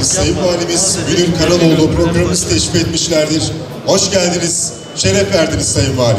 Sayın Valimiz Münir Karaloğlu programımızı teşrif etmişlerdir. Hoş geldiniz, şeref verdiniz Sayın Valim.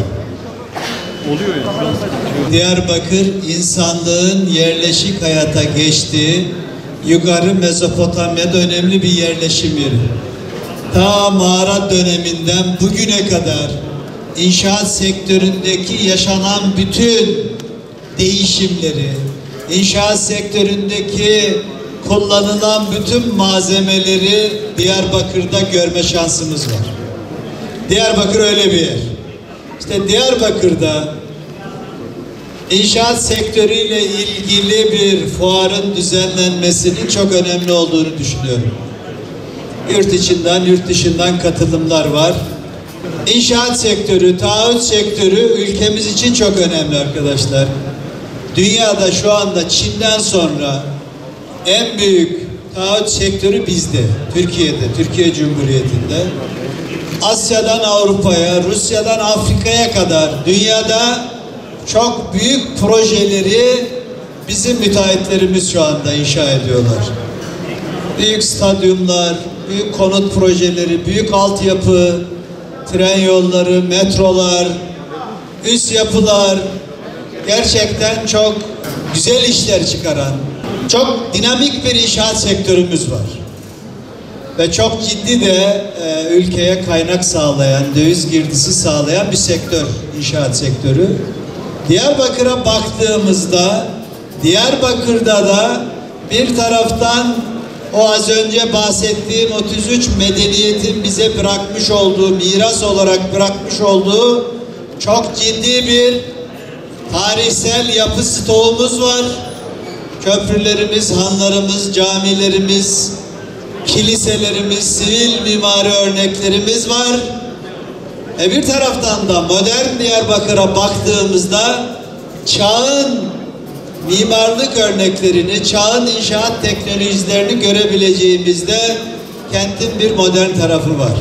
Diyarbakır insanlığın yerleşik hayata geçtiği yukarı Mezopotamya'da önemli bir yerleşim yeri. Ta mağara döneminden bugüne kadar inşaat sektöründeki yaşanan bütün değişimleri, inşaat sektöründeki kullanılan bütün malzemeleri Diyarbakır'da görme şansımız var. Diyarbakır öyle bir yer. İşte Diyarbakır'da İnşaat sektörüyle ilgili bir fuarın düzenlenmesinin çok önemli olduğunu düşünüyorum. Yurt içinden, yurt dışından katılımlar var. İnşaat sektörü, taahhüt sektörü ülkemiz için çok önemli arkadaşlar. Dünyada şu anda Çin'den sonra en büyük taahhüt sektörü bizde, Türkiye'de, Türkiye Cumhuriyeti'nde. Asya'dan Avrupa'ya, Rusya'dan Afrika'ya kadar dünyada çok büyük projeleri bizim müteahhitlerimiz şu anda inşa ediyorlar. Büyük stadyumlar, büyük konut projeleri, büyük altyapı, tren yolları, metrolar, üst yapılar, gerçekten çok güzel işler çıkaran, çok dinamik bir inşaat sektörümüz var. Ve çok ciddi de ülkeye kaynak sağlayan, döviz girdisi sağlayan bir sektör, inşaat sektörü. Diyarbakır'a baktığımızda, Diyarbakır'da da bir taraftan o az önce bahsettiğim 33 medeniyetin bize bırakmış olduğu, miras olarak bırakmış olduğu çok ciddi bir tarihsel yapı stoğumuz var. Köprülerimiz, hanlarımız, camilerimiz, kiliselerimiz, sivil mimari örneklerimiz var. Bir taraftan da modern Diyarbakır'a baktığımızda çağın mimarlık örneklerini, çağın inşaat teknolojilerini görebileceğimizde kentin bir modern tarafı var.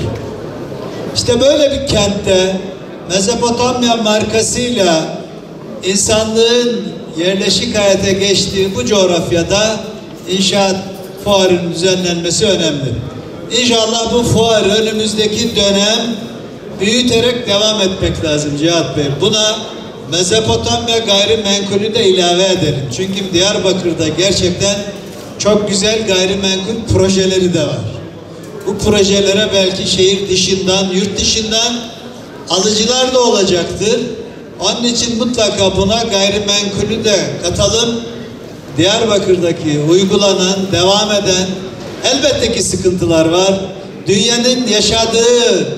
İşte böyle bir kentte Mezopotamya markasıyla insanlığın yerleşik hayata geçtiği bu coğrafyada inşaat fuarının düzenlenmesi önemli. İnşallah bu fuarı önümüzdeki dönem büyüterek devam etmek lazım Cihat Bey. Buna Mezopotamya gayrimenkulü de ilave edelim. Çünkü Diyarbakır'da gerçekten çok güzel gayrimenkul projeleri de var. Bu projelere belki şehir dışından, yurt dışından alıcılar da olacaktır. Onun için mutlaka buna gayrimenkulü de katalım. Diyarbakır'daki uygulanan, devam eden elbette ki sıkıntılar var. Dünyanın yaşadığı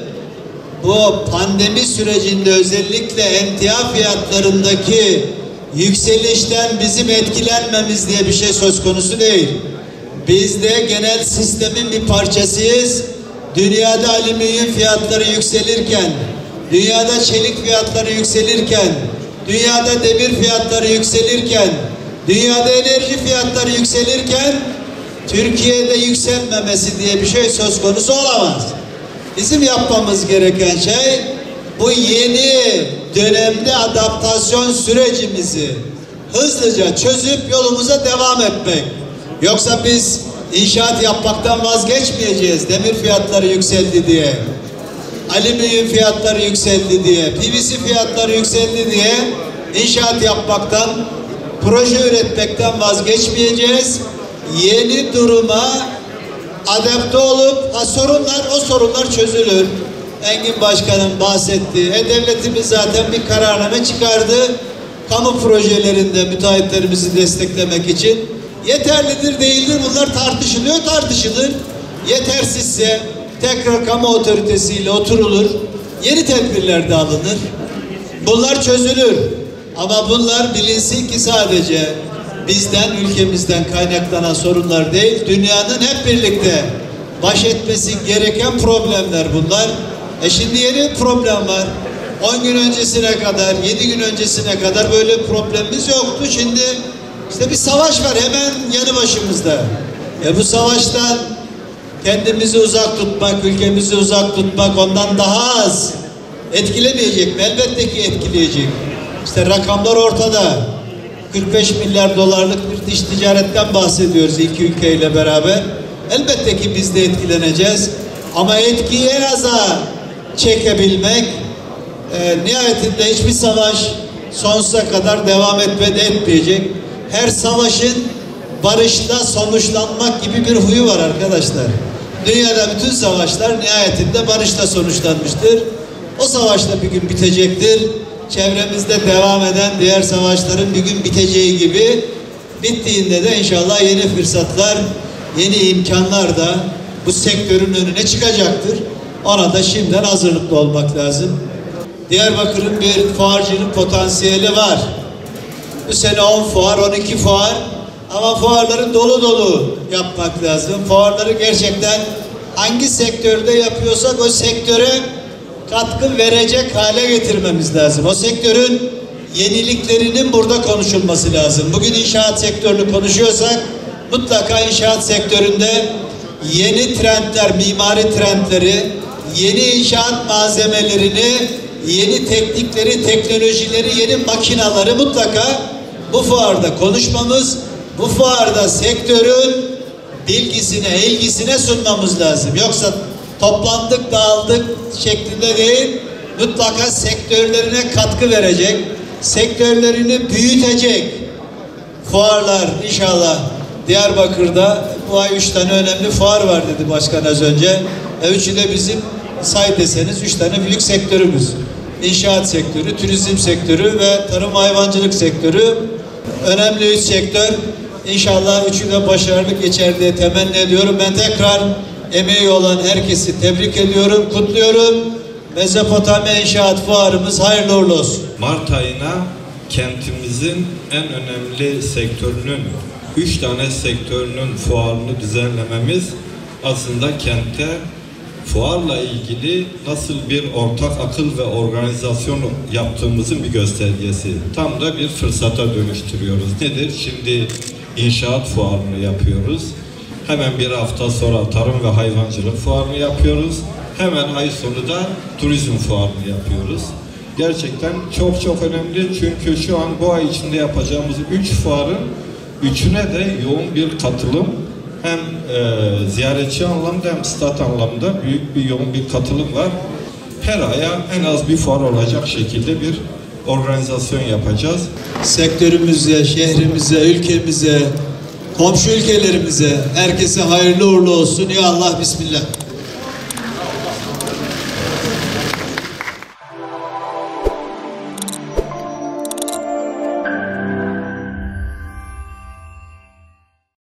bu pandemi sürecinde özellikle emtia fiyatlarındaki yükselişten bizim etkilenmemiz diye bir şey söz konusu değil. Biz de genel sistemin bir parçasıyız. Dünyada alüminyum fiyatları yükselirken, dünyada çelik fiyatları yükselirken, dünyada demir fiyatları yükselirken, dünyada enerji fiyatları yükselirken Türkiye'de yükselmemesi diye bir şey söz konusu olamaz. Bizim yapmamız gereken şey bu yeni dönemde adaptasyon sürecimizi hızlıca çözüp yolumuza devam etmek. Yoksa biz inşaat yapmaktan vazgeçmeyeceğiz. Demir fiyatları yükseldi diye, alüminyum fiyatları yükseldi diye, PVC fiyatları yükseldi diye inşaat yapmaktan, proje üretmekten vazgeçmeyeceğiz. Yeni duruma adapte olup o sorunlar çözülür. Engin Başkan'ın bahsettiği, devletimiz zaten bir kararname çıkardı. Kamu projelerinde müteahhitlerimizi desteklemek için yeterlidir, değildir bunlar tartışılır. Yetersizse tekrar kamu otoritesiyle oturulur. Yeni tedbirler de alınır. Bunlar çözülür. Ama bunlar bilinsin ki sadece bizden, ülkemizden kaynaklanan sorunlar değil, dünyanın hep birlikte baş etmesi gereken problemler bunlar. Şimdi yeni bir problem var. 10 gün öncesine kadar, 7 gün öncesine kadar böyle problemimiz yoktu. Şimdi işte bir savaş var hemen yanı başımızda. Bu savaştan kendimizi uzak tutmak, ülkemizi uzak tutmak ondan daha az etkilemeyecek mi? Elbette ki etkileyecek. İşte rakamlar ortada. 45 milyar dolarlık bir dış ticaretten bahsediyoruz iki ülkeyle beraber. Elbette ki biz de etkileneceğiz. Ama etkiyi en aza çekebilmek, nihayetinde hiçbir savaş sonsuza kadar devam etmeyecek. Her savaşın barışla sonuçlanmak gibi bir huyu var arkadaşlar. Dünyada bütün savaşlar nihayetinde barışla sonuçlanmıştır. O savaş da bir gün bitecektir. Çevremizde devam eden diğer savaşların bir gün biteceği gibi, bittiğinde de inşallah yeni fırsatlar, yeni imkanlar da bu sektörün önüne çıkacaktır. Ona da şimdiden hazırlıklı olmak lazım. Diyarbakır'ın bir fuarcılık potansiyeli var. Bu sene 10 fuar, 12 fuar, ama fuarları dolu dolu yapmak lazım. Fuarları gerçekten hangi sektörde yapıyorsak o sektöre katkı verecek hale getirmemiz lazım. O sektörün yeniliklerinin burada konuşulması lazım. Bugün inşaat sektörünü konuşuyorsak mutlaka inşaat sektöründe yeni trendler, mimari trendleri, yeni inşaat malzemelerini, yeni teknikleri, teknolojileri, yeni makinaları mutlaka bu fuarda konuşmamız, bu fuarda sektörün bilgisine, ilgisine sunmamız lazım. Yoksa toplandık, dağıldık şeklinde değil, mutlaka sektörlerine katkı verecek, sektörlerini büyütecek fuarlar inşallah. Diyarbakır'da bu ay 3 tane önemli fuar var dedi başkan az önce. Üçü de bizim say deseniz 3 tane büyük sektörümüz. İnşaat sektörü, turizm sektörü ve tarım hayvancılık sektörü. Önemli 3 sektör. İnşallah üçü de başarılı geçer diye temenni ediyorum. Ben tekrar emeği olan herkesi tebrik ediyorum, kutluyorum. Mezopotamya İnşaat Fuarımız hayırlı uğurlu olsun. Mart ayına kentimizin en önemli sektörünün, 3 tane sektörünün fuarını düzenlememiz aslında kentte fuarla ilgili nasıl bir ortak akıl ve organizasyon yaptığımızın bir göstergesi. Tam da bir fırsata dönüştürüyoruz. Nedir? Şimdi inşaat fuarını yapıyoruz. Hemen bir hafta sonra tarım ve hayvancılık fuarını yapıyoruz. Hemen ay sonu da turizm fuarını yapıyoruz. Gerçekten çok çok önemli, çünkü şu an bu ay içinde yapacağımız 3 fuarın üçüne de yoğun bir katılım, hem ziyaretçi anlamda hem stat anlamda büyük bir yoğun bir katılım var. Her aya en az bir fuar olacak şekilde bir organizasyon yapacağız. Sektörümüze, şehrimize, ülkemize, komşu ülkelerimize, herkese hayırlı uğurlu olsun. Ya Allah, bismillah.